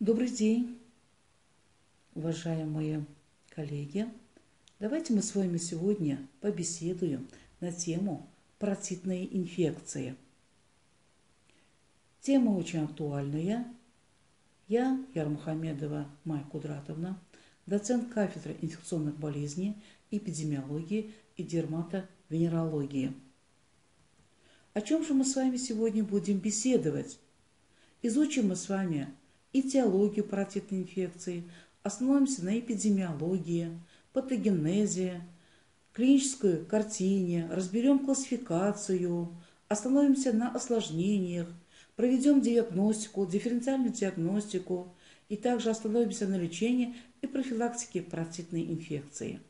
Добрый день, уважаемые коллеги. Давайте мы с вами сегодня побеседуем на тему паротитные инфекции. Тема очень актуальная. Я, Ярмухамедова Майя Кудратовна, доцент кафедры инфекционных болезней, эпидемиологии и дерматовенерологии. О чем же мы с вами сегодня будем беседовать? Изучим мы с вами этиологию паротитной инфекции, остановимся на эпидемиологии, патогенезе, клинической картине, разберем классификацию, остановимся на осложнениях, проведем диагностику, дифференциальную диагностику и также остановимся на лечении и профилактике паротитной инфекции.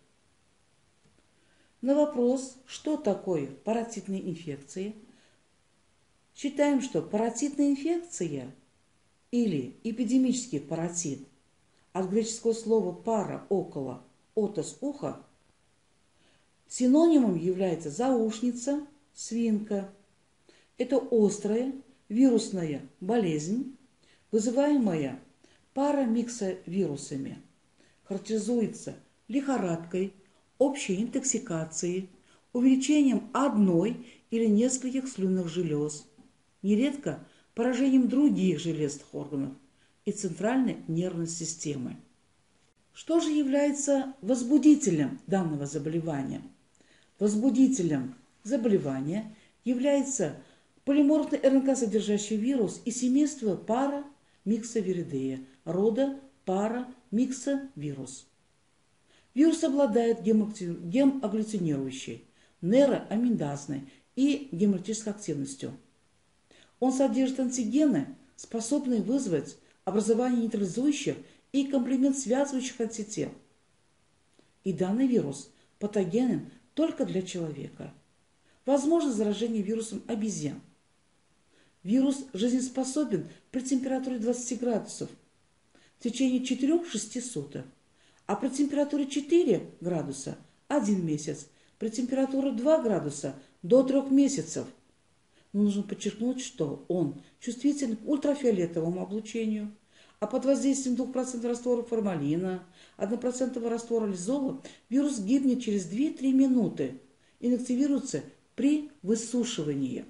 На вопрос, что такое паротитные инфекции, считаем, что паротитная инфекция или эпидемический паротит от греческого слова «пара» – «около», «отос» – «ухо», синонимом является заушница, свинка. Это острая вирусная болезнь, вызываемая парамиксовирусами. Характеризуется лихорадкой, общей интоксикацией, увеличением одной или нескольких слюнных желез, нередко поражением других железных органов и центральной нервной системы. Что же является возбудителем данного заболевания? Возбудителем заболевания является полиморфный РНК-содержащий вирус из семейства парамиксовиридея, рода парамиксовирус. Вирус обладает гемагглютинирующей, нейроамидазной и гемолитической активностью. Он содержит антигены, способные вызвать образование нейтрализующих и комплемент связывающих антител. И данный вирус патогенен только для человека. Возможно заражение вирусом обезьян. Вирус жизнеспособен при температуре 20 градусов в течение 4-6 суток, а при температуре 4 градуса – 1 месяц, при температуре 2 градуса – до 3 месяцев. Но нужно подчеркнуть, что он чувствителен к ультрафиолетовому облучению, а под воздействием 2% раствора формалина, 1% раствора лизола вирус гибнет через 2-3 минуты, инактивируется при высушивании.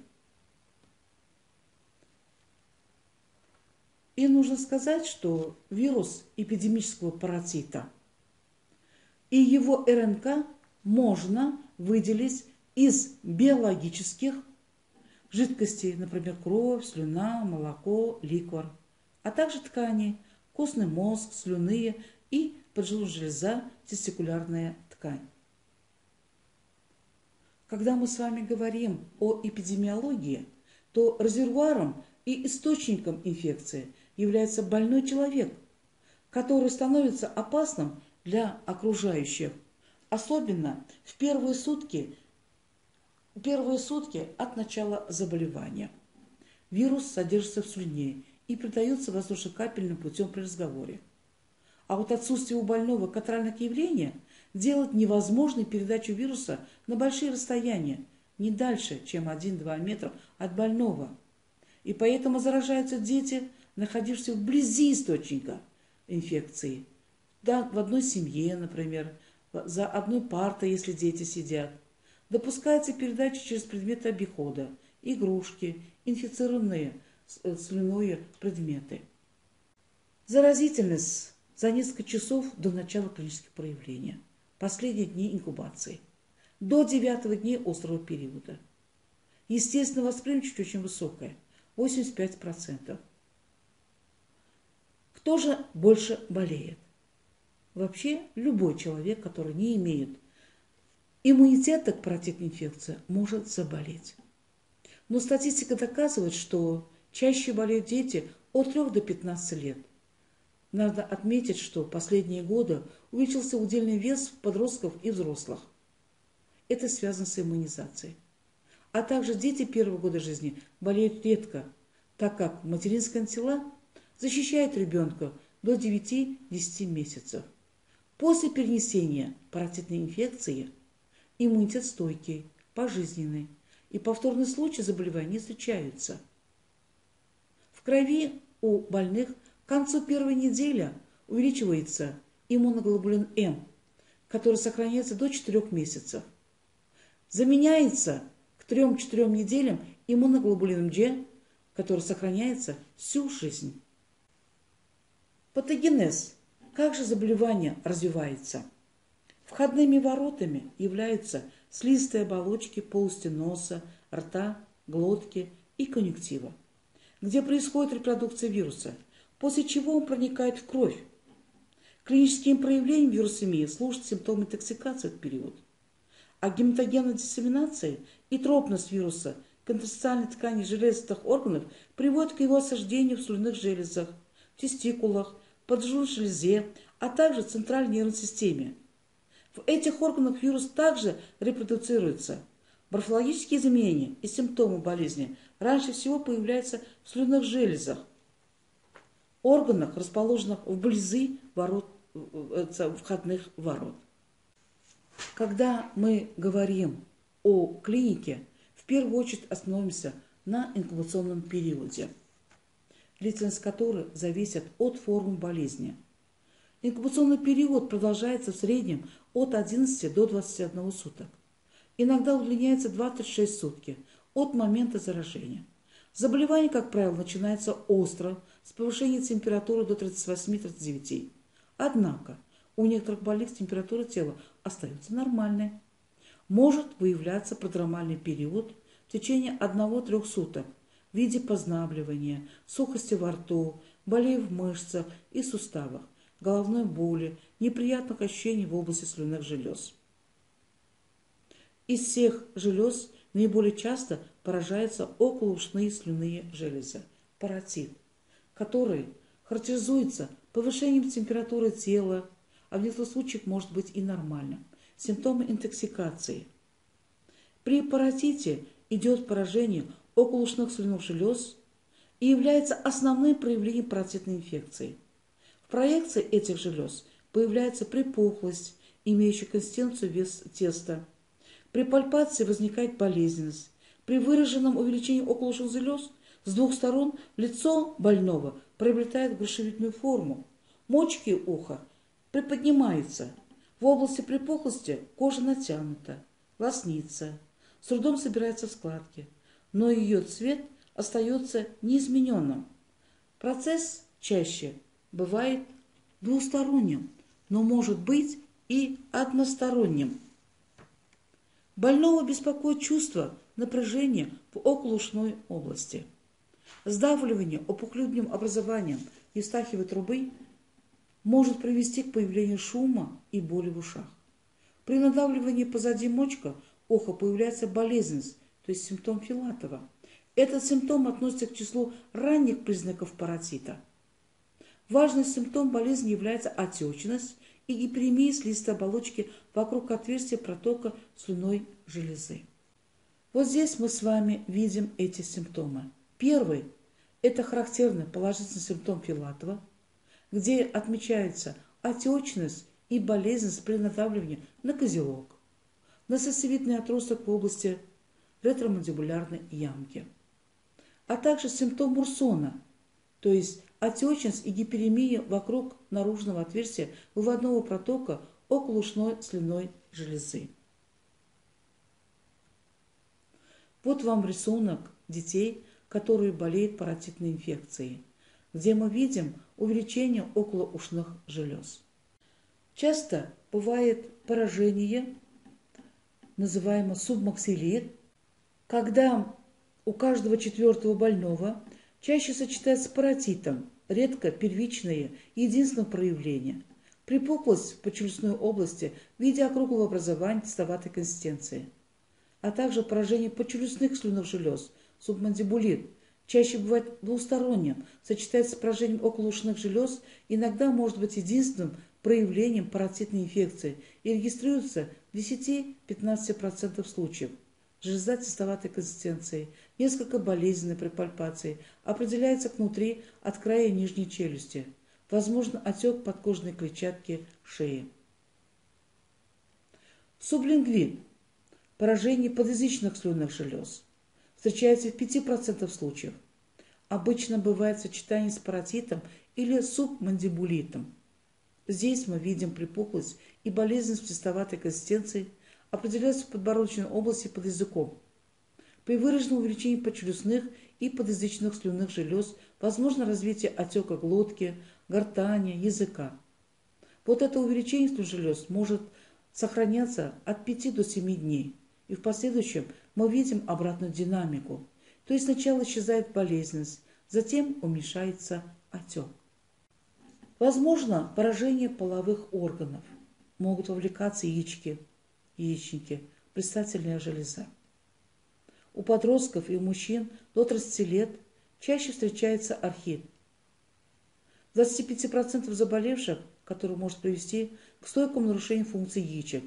И нужно сказать, что вирус эпидемического паротита и его РНК можно выделить из биологических жидкостей, например, кровь, слюна, молоко, ликвор, а также ткани, костный мозг, слюнные и поджелудочная железа, тестикулярная ткань. Когда мы с вами говорим о эпидемиологии, то резервуаром и источником инфекции является больной человек, который становится опасным для окружающих, особенно в первые сутки от начала заболевания. Вирус содержится в слюне и передается воздушно-капельным путем при разговоре. А вот отсутствие у больного катаральных явлений делает невозможной передачу вируса на большие расстояния, не дальше, чем 1-2 метра от больного. И поэтому заражаются дети, находившиеся вблизи источника инфекции. Да, в одной семье, например, за одной партой, если дети сидят. Допускается передача через предметы обихода, игрушки, инфицированные слюной предметы. Заразительность за несколько часов до начала клинических проявлений. Последние дни инкубации. До 9-го дня острого периода. Естественно, восприимчивость очень высокая. 85%. Кто же больше болеет? Вообще, любой человек, который не имеет иммунитета к паротитной инфекции, может заболеть. Но статистика доказывает, что чаще болеют дети от 3 до 15 лет. Надо отметить, что в последние годы увеличился удельный вес подростков и взрослых. Это связано с иммунизацией. А также дети первого года жизни болеют редко, так как материнская антитела защищает ребенка до 9-10 месяцев. После перенесения паротитной инфекции иммунитет стойкий, пожизненный, и повторные случаи заболевания не встречаются. В крови у больных концу первой недели увеличивается иммуноглобулин М, который сохраняется до 4 месяцев. Заменяется к 3-4 неделям иммуноглобулином G, который сохраняется всю жизнь. Патогенез. Как же заболевание развивается? Входными воротами являются слизистые оболочки полости носа, рта, глотки и конъюнктива, где происходит репродукция вируса, после чего он проникает в кровь. Клиническим проявлением вирусемии служат симптомы интоксикации в период. А гематогенная диссеминация и тропность вируса к интерстициальной ткани железистых органов приводит к его осаждению в слюнных железах, в тестикулах, поджелудочной железе, а также в центральной нервной системе. В этих органах вирус также репродуцируется. Морфологические изменения и симптомы болезни раньше всего появляются в слюнных железах, органах, расположенных вблизи входных ворот. Когда мы говорим о клинике, в первую очередь остановимся на инкубационном периоде, длительность которой зависит от формы болезни. Инкубационный период продолжается в среднем от 11 до 21 суток. Иногда удлиняется 2-6 сутки от момента заражения. Заболевание, как правило, начинается остро, с повышением температуры до 38-39. Однако у некоторых больных температура тела остается нормальной. Может выявляться продромальный период в течение 1-3 суток в виде познабливания, сухости во рту, болей в мышцах и суставах, головной боли, неприятных ощущений в области слюнных желез. Из всех желез наиболее часто поражаются околоушные слюнные железы, паротит, который характеризуется повышением температуры тела, а в некоторых случаях может быть и нормальным. Симптомы интоксикации. При паротите идет поражение околоушных слюнных желез и является основным проявлением паротитной инфекции. В проекции этих желез появляется припухлость, имеющая консистенцию вес теста. При пальпации возникает болезненность. При выраженном увеличении околоушных желез с двух сторон лицо больного приобретает грушевидную форму. Мочки уха приподнимаются. В области припухлости кожа натянута, лоснится, с трудом собирается в складки, но ее цвет остается неизмененным. Процесс чаще бывает двусторонним, но может быть и односторонним. Больного беспокоит чувство напряжения в околоушной области. Сдавливание опухолевым образованием евстахиевой трубы может привести к появлению шума и боли в ушах. При надавливании позади мочка уха появляется болезненность, то есть симптом Филатова. Этот симптом относится к числу ранних признаков паротита. Важный симптом болезни является отечность и гиперемия слизистой оболочки вокруг отверстия протока слюнной железы. Вот здесь мы с вами видим эти симптомы. Первый – это характерный положительный симптом Филатова, где отмечается отечность и болезненность при надавливании на козелок, на сосцевидный отросток в области ретромандибулярной ямки, а также симптом Мурсона, то есть отечность и гиперемия вокруг наружного отверстия выводного протока околоушной слюнной железы. Вот вам рисунок детей, которые болеют паротитной инфекцией, где мы видим увеличение околоушных желез. Часто бывает поражение, называемое субмаксиллит, когда у каждого 4-го больного чаще сочетается с паротитом, редко первичное и единственное проявление. Припухлость в подчелюстной области в виде округлого образования тестоватой консистенции, а также поражение подчелюстных слюнных желез, субмандибулит, чаще бывает двусторонним, сочетается с поражением околоушных желез, иногда может быть единственным проявлением паротитной инфекции и регистрируется в 10-15% случаев. Железа тестоватой консистенции, несколько болезненной при пальпации, определяется внутри от края нижней челюсти. Возможно отек подкожной клетчатки шеи. Сублингвит. Поражение подъязычных слюнных желез. Встречается в 5% случаев. Обычно бывает сочетание с паротитом или субмандибулитом. Здесь мы видим припухлость и болезненность пластоватой консистенции, определяются в подбородочной области под языком. При выраженном увеличении подчелюстных и подъязычных слюнных желез возможно развитие отека глотки, гортани, языка. Вот это увеличение слюнных желез может сохраняться от 5 до 7 дней, и в последующем мы видим обратную динамику. То есть сначала исчезает болезненность, затем уменьшается отек. Возможно поражение половых органов. Могут вовлекаться яички, яичники, предстательная железа. У подростков и у мужчин до 30 лет чаще встречается орхид. 25% заболевших, который может привести к стойкому нарушению функций яичек.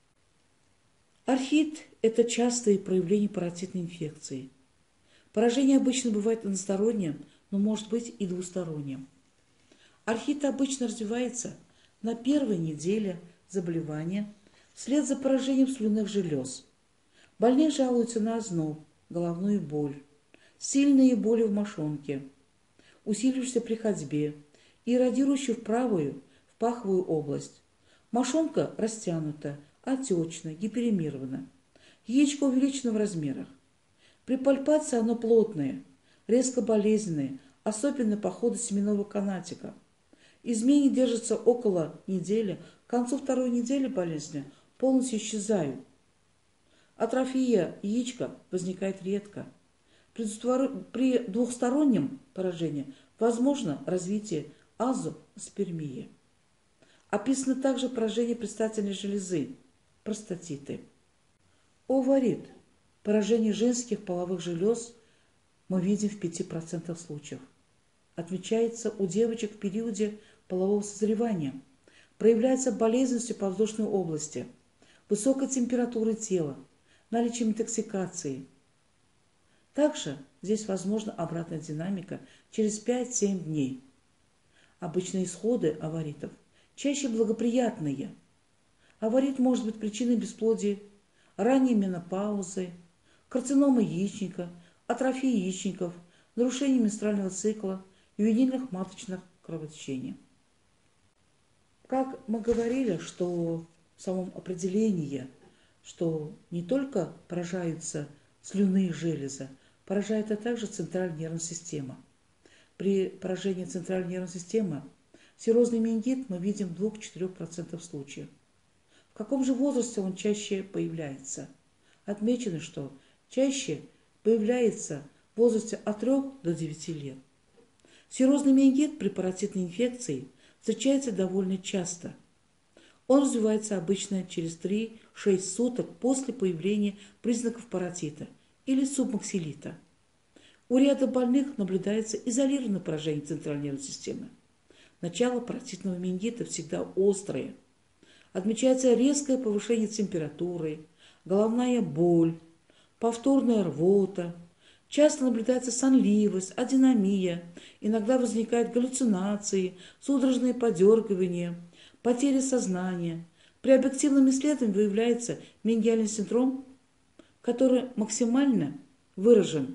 Орхид – это частые проявления паротитной инфекции. Поражение обычно бывает односторонним, но может быть и двусторонним. Орхид обычно развивается на первой неделе заболевания вслед за поражением слюнных желез. Больные жалуются на озноб, головную боль, сильные боли в мошонке, усилившиеся при ходьбе и иррадирующую в паховую область. Мошонка растянута, отечна, гиперемирована. Яичко увеличено в размерах. При пальпации оно плотное, резко болезненное, особенно по ходу семенного канатика. Изменения держатся около недели, к концу второй недели болезни полностью исчезают. Атрофия яичка возникает редко. При двухстороннем поражении возможно развитие азоспермии. Описано также поражение предстательной железы, простатиты. Оварит. Поражение женских половых желез мы видим в 5% случаев. Отмечается у девочек в периоде полового созревания. Проявляется болезненностью подвздошной области, высокой температурой тела, наличием интоксикации. Также здесь возможна обратная динамика через 5-7 дней. Обычные исходы оваритов чаще благоприятные. Оварит может быть причиной бесплодия, ранней менопаузы, карциномы яичника, атрофии яичников, нарушения менструального цикла, ювенильных маточных кровотечений. Как мы говорили, что в самом определении, что не только поражаются слюнные железы, поражает также центральная нервная система. При поражении центральной нервной системы серозный менингит мы видим в 2-4% случаев. В каком же возрасте он чаще появляется? Отмечено, что чаще появляется в возрасте от 3 до 9 лет. Серозный менингит при паротитной инфекции встречается довольно часто. Он развивается обычно через 3-6 суток после появления признаков паротита или субмаксилита. У ряда больных наблюдается изолированное поражение центральной нервной системы. Начало паротитного менингита всегда острое. Отмечается резкое повышение температуры, головная боль, повторная рвота. Часто наблюдается сонливость, адинамия, иногда возникают галлюцинации, судорожные подергивания, потеря сознания. При объективном исследовании выявляется менингиальный синдром, который максимально выражен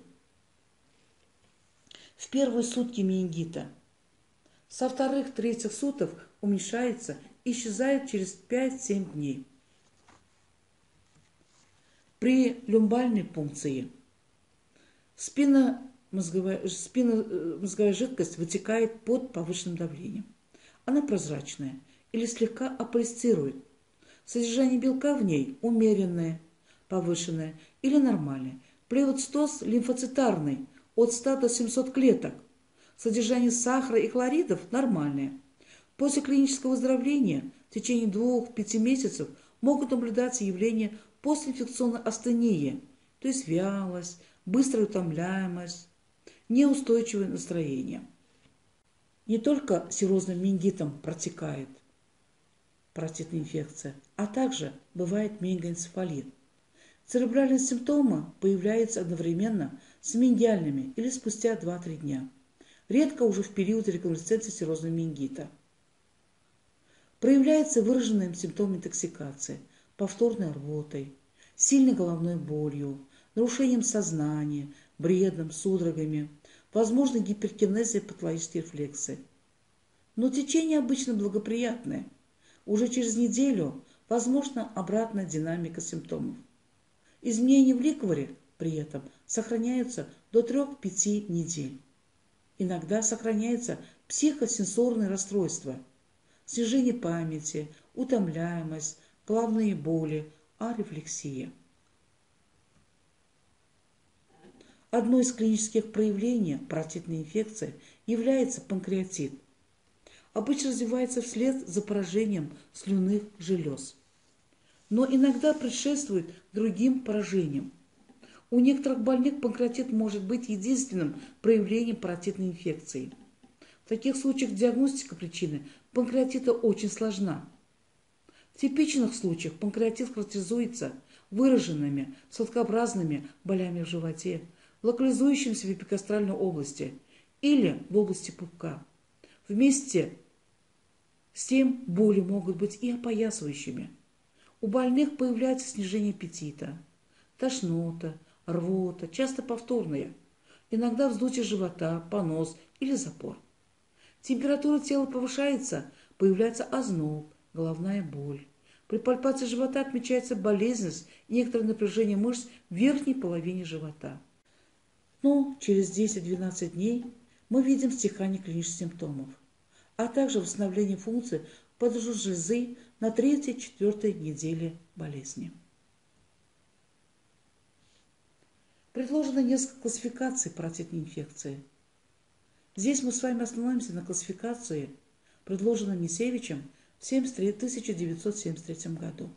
в первые сутки менингита. Со вторых-третьих суток уменьшается и исчезает через 5-7 дней. При люмбальной пункции спинномозговая жидкость вытекает под повышенным давлением. Она прозрачная или слегка аполисцирует. Содержание белка в ней умеренное, повышенное или нормальное. Плевоцитоз лимфоцитарный от 100 до 700 клеток. Содержание сахара и хлоридов нормальное. После клинического выздоровления в течение 2-5 месяцев могут наблюдаться явления постинфекционной астении, то есть вялость, быстрая утомляемость, неустойчивое настроение. Не только серозным менингитом протекает паротитная инфекция, а также бывает менингоэнцефалит. Церебральные симптомы появляются одновременно с менингиальными или спустя 2-3 дня, редко уже в период реконвалесценции серозного менингита. Проявляется выраженным симптом интоксикации, повторной рвотой, сильной головной болью, нарушением сознания, бредом, судорогами, возможно гиперкинезия и патологические рефлексы. но течение обычно благоприятное. Уже через неделю возможна обратная динамика симптомов. Изменения в ликворе при этом сохраняются до 3-5 недель. Иногда сохраняются психосенсорные расстройства, снижение памяти, утомляемость, головные боли, арефлексия. Одно из клинических проявлений паротитной инфекции является панкреатит. Обычно развивается вслед за поражением слюнных желез, но иногда предшествует другим поражениям. У некоторых больных панкреатит может быть единственным проявлением паротитной инфекции. В таких случаях диагностика причины панкреатита очень сложна. В типичных случаях панкреатит характеризуется выраженными сладкообразными болями в животе, локализующимися в эпигастральной области или в области пупка. Вместе с тем боли могут быть и опоясывающими. У больных появляется снижение аппетита, тошнота, рвота, часто повторные, иногда вздутие живота, понос или запор. Температура тела повышается, появляется озноб, головная боль. При пальпации живота отмечается болезненность и некоторое напряжение мышц в верхней половине живота. Но через 10-12 дней мы видим стихание клинических симптомов, а также восстановление функций поджелудочной железы на 3-4 неделе болезни. Предложено несколько классификаций паротитной инфекции. Здесь мы с вами остановимся на классификации, предложенной Мисевичем в 1973 году.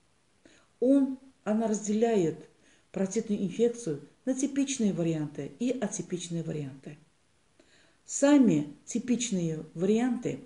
Она разделяет паротитную инфекцию на типичные варианты и атипичные варианты. Сами типичные варианты,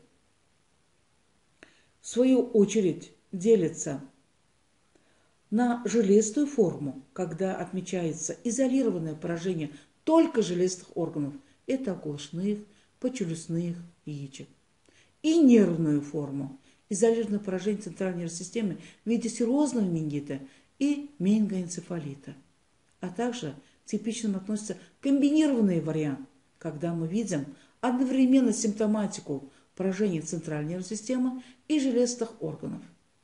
в свою очередь, делятся на железистую форму, когда отмечается изолированное поражение только железистых органов, это оглушных, подчелюстных яичек, и нервную форму, изолированное поражение центральной нервной системы в виде серозного менингита и менингоэнцефалита. А также к типичным относится комбинированный вариант, когда мы видим одновременно симптоматику поражения центральной нервной системы и железистых органов.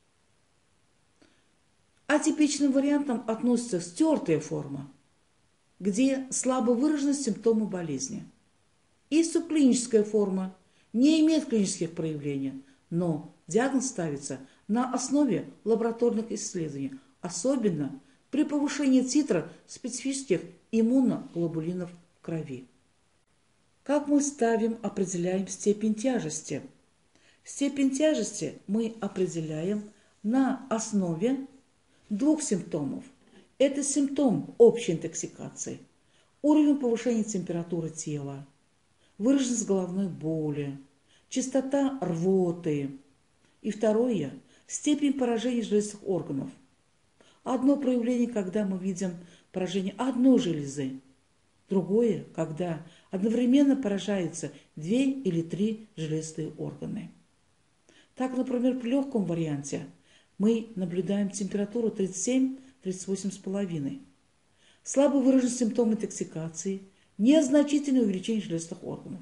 Атипичным вариантом относится стертая форма, где слабо выражены симптомы болезни. И субклиническая форма не имеет клинических проявлений, но диагноз ставится на основе лабораторных исследований, особенно при повышении титра специфических иммуноглобулинов в крови. Как мы определяем степень тяжести? Степень тяжести мы определяем на основе двух симптомов. Это симптом общей интоксикации, уровень повышения температуры тела, выраженность головной боли, частота рвоты. И второе – степень поражения железных органов. Одно проявление, когда мы видим поражение одной железы. Другое, когда одновременно поражаются 2 или 3 железные органы. Так, например, при легком варианте мы наблюдаем температуру 37-38,5. Слабо выражен симптом интоксикации, незначительное увеличение железных органов.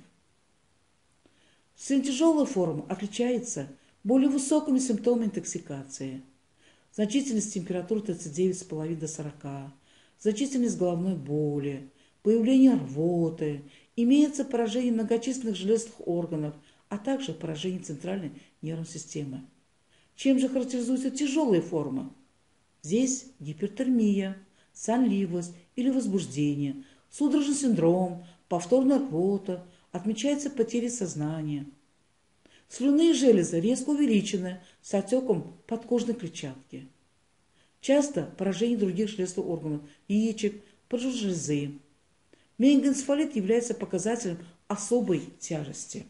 Тяжелая форма отличается более высокими симптомами интоксикации. Значительность температуры 39,5 до 40, значительность головной боли, появление рвоты, имеется поражение многочисленных железных органов, а также поражение центральной нервной системы. Чем же характеризуются тяжелые формы? Здесь гипертермия, сонливость или возбуждение, судорожный синдром, повторная рвота, отмечается потеря сознания. Слюнные железы резко увеличены с отеком подкожной клетчатки. Часто поражение других железных органов, яичек, поджелудочной железы. Менингоэнцефалит является показателем особой тяжести.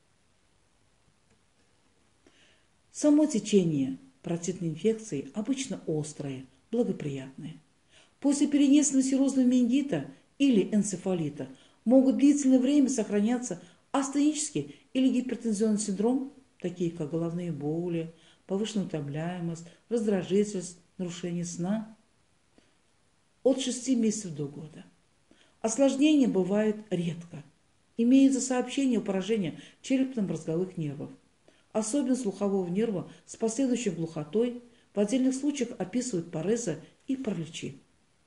Само течение паротитной инфекции обычно острое, благоприятное. После перенесенного серозного менингита или энцефалита могут длительное время сохраняться астенический или гипертензионный синдром, такие как головные боли, повышенная утомляемость, раздражительность, нарушение сна, от 6 месяцев до года. Осложнения бывают редко. Имеется сообщение о поражении черепно-мозговых нервов, особенно слухового нерва с последующей глухотой, в отдельных случаях описывают парезы и параличи.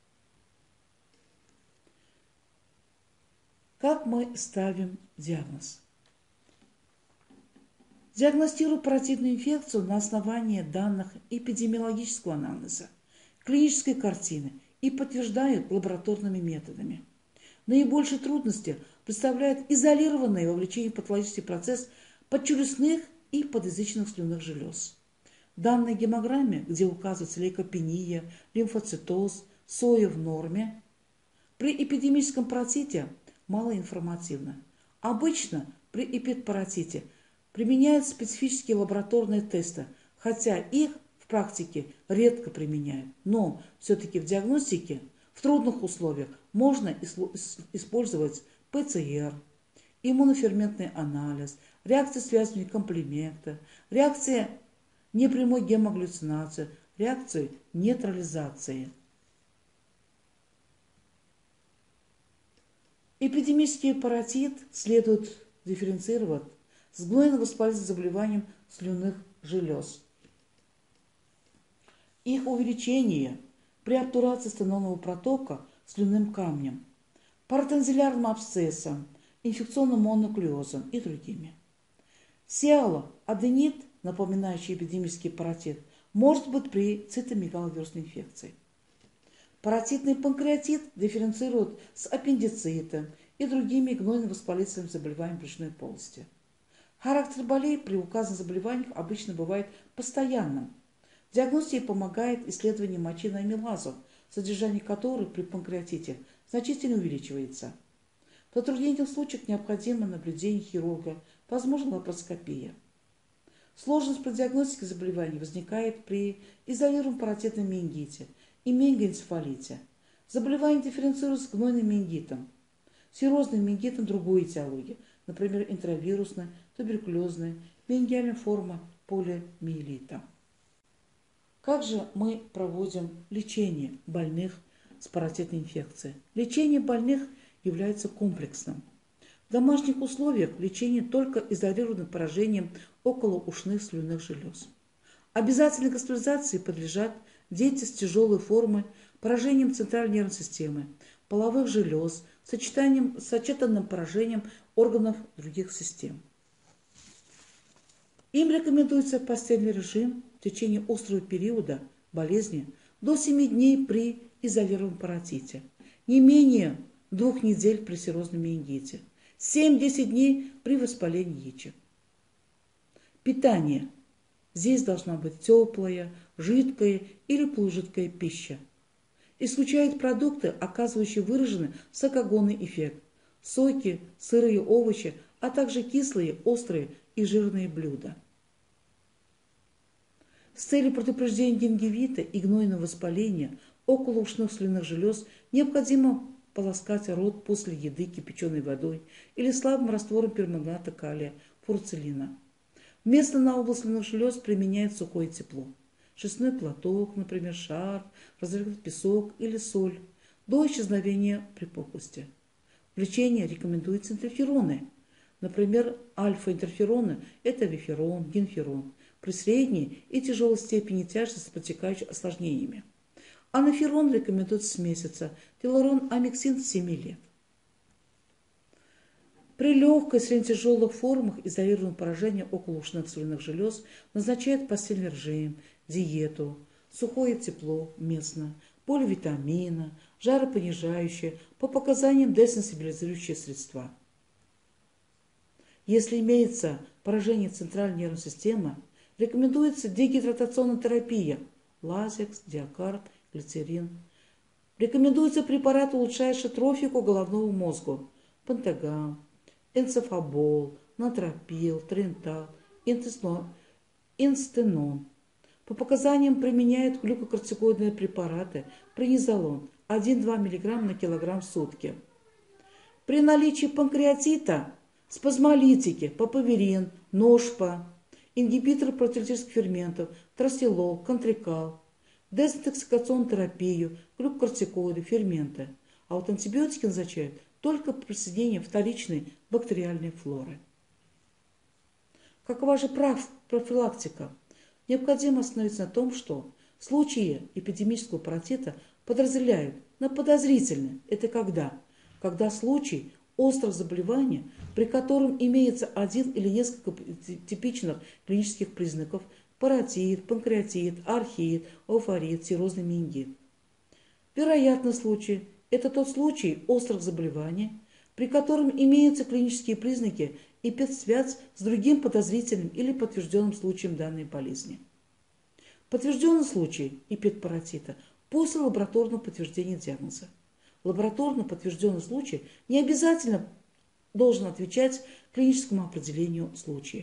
Как мы ставим диагноз? Диагностируют паротитную инфекцию на основании данных эпидемиологического анамнеза, клинической картины и подтверждают лабораторными методами. Наибольшие трудности представляет изолированное вовлечение в патологический процесс подчелюстных и подязычных слюнных желез. В данной гемограмме, где указывается лейкопения, лимфоцитоз, соя в норме, при эпидемическом паротите малоинформативно. Обычно при эпидпаратите применяют специфические лабораторные тесты, хотя их в практике редко применяют, но все-таки в диагностике в трудных условиях можно использовать ПЦР, иммуноферментный анализ, реакции связывания комплемента, реакции непрямой гемоглюцинации, реакции нейтрализации. Эпидемический паротит следует дифференцировать с гнойно-воспалительным заболеванием слюнных желез. Их увеличение при обтурации стенозного протока слюнным камнем, паротензилярным абсцессом, инфекционным мононуклеозом и другими. Сиалоаденит, напоминающий эпидемический паротит, может быть при цитомегаловирусной инфекции. Паротитный панкреатит дифференцируют с аппендицитом и другими гнойно-воспалительными заболеваниями брюшной полости. Характер болей при указанных заболеваниях обычно бывает постоянным. В диагностике помогает исследование мочи на амилазу, содержание которой при панкреатите значительно увеличивается. В затруднительных случаях необходимо наблюдение хирурга, возможно лапароскопия. Сложность при диагностике заболеваний возникает при изолированном паротитном менингите и менингоэнцефалите. Заболевание дифференцируется с гнойным менингитом, серозным менингитом другой этиологии, например, интравирусная, туберкулезная, менингиальная форма полиомиелита. Как же мы проводим лечение больных с паротитной инфекцией? Лечение больных является комплексным. В домашних условиях лечение только изолированным поражением околоушных слюнных желез. Обязательной госпитализации подлежат дети с тяжелой формой, поражением центральной нервной системы, половых желез, сочетанным поражением органов других систем. Им рекомендуется постельный режим в течение острого периода болезни до 7 дней при изолированном паротите, не менее 2 недель при серозном менингите, 7-10 дней при воспалении яичек. Питание. Здесь должна быть теплая, жидкая или полужидкая пища. Исключают продукты, оказывающие выраженный сокогонный эффект, соки, сырые овощи, а также кислые, острые и жирные блюда. С целью предупреждения гингивита и гнойного воспаления околоушных слюнных желез необходимо полоскать рот после еды кипяченой водой или слабым раствором пермангната калия, фурцелина. Вместо на область слюнных желез применяют сухое тепло. Шерстяной платок, например, шарф, разогретый песок или соль, до исчезновения припухлости. В лечении рекомендуются интерфероны. Например, альфа-интерфероны – это виферон, гинферон, при средней и тяжелой степени тяжести с протекающими осложнениями. Анаферон рекомендуется с месяца, телурон, амиксин с 7 лет. При легкой, среднетяжелых формах изолированного поражения околоушных слюнных желез назначают постельный режим, диету, сухое тепло местно, поливитамина, жаропонижающие, по показаниям десенсибилизирующие средства. Если имеется поражение центральной нервной системы, рекомендуется дегидратационная терапия, лазекс, диакард, глицерин. Рекомендуются препараты, улучшающие трофику головного мозга, пантагам, энцефабол, натропил, тринтал, инстенон. По показаниям применяют глюкокортикоидные препараты, преднизолон 1-2 мг на килограмм в сутки. При наличии панкреатита спазмолитики, папаверин, ношпа, ингибиторы протеолитических ферментов, тросилол, контрикал, дезинтоксикационную терапию, глюкокортикоиды, ферменты. А вот антибиотики назначают только при присоединении вторичной бактериальной флоры. Какова же профилактика? Необходимо остановиться на том, что случаи эпидемического паротита подразделяют на подозрительные. Это когда? Когда случай острого заболевания, при котором имеется один или несколько типичных клинических признаков: паротит, панкреатит, архит, офорит, циррозный менингит. Вероятный случай – это тот случай острых заболеваний, при котором имеются клинические признаки и связь с другим подозрительным или подтвержденным случаем данной болезни. Подтвержденный случай эпидпаратита после лабораторного подтверждения диагноза. Лабораторно подтвержденный случай не обязательно должен отвечать клиническому определению случая.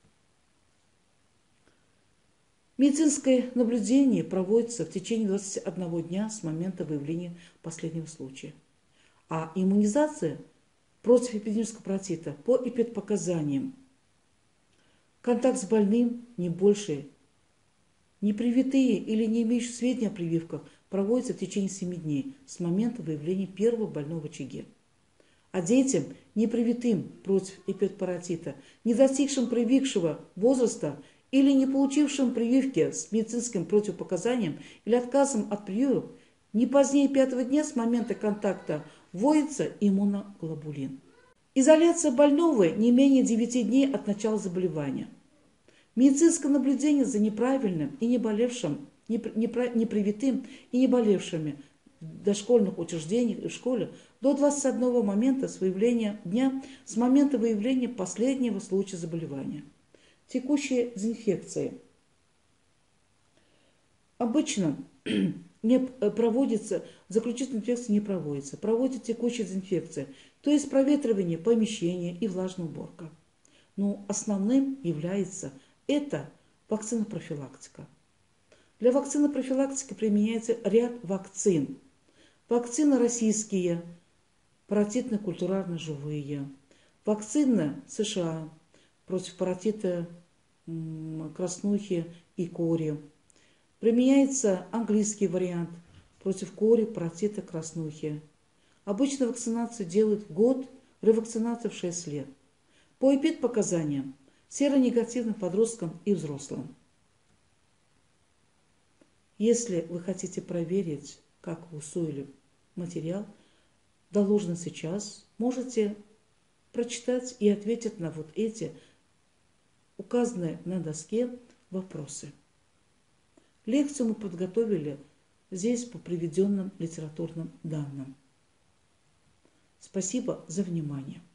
Медицинское наблюдение проводится в течение 21 дня с момента выявления последнего случая, а иммунизация против эпидемического паротита по эпидпоказаниям: контакт с больным не больше, непривитые или не имеющие сведения о прививках проводится в течение 7 дней с момента выявления первого больного в очаге. А детям, не привитым против эпидпаратита, не достигшим привившего возраста или не получившим прививки с медицинским противопоказанием или отказом от прививок, не позднее 5-го дня с момента контакта вводится иммуноглобулин. Изоляция больного не менее 9 дней от начала заболевания. Медицинское наблюдение за неправильным и не болевшим, непривитым и не болевшими в дошкольных учреждениях и в школе до 21 момента с выявления дня с момента выявления последнего случая заболевания. Текущие дезинфекции. Обычно не проводится, заключительная инфекция не проводится. Проводится текущая дезинфекция, то есть проветривание помещения и влажная уборка. Но основным является это вакцинопрофилактика. Для вакцинопрофилактики применяется ряд вакцин. Вакцины российские, паротитно-культурально-живые, вакцины США против паротита, краснухи и кори. Применяется английский вариант против кори, паротита, краснухи. Обычно вакцинацию делают в год, ревакцинацию в 6 лет. По эпидпоказаниям серонегативным подросткам и взрослым. Если вы хотите проверить, как вы усвоили материал, доложено сейчас, можете прочитать и ответить на вот эти указанные на доске вопросы. Лекцию мы подготовили здесь по приведенным литературным данным. Спасибо за внимание.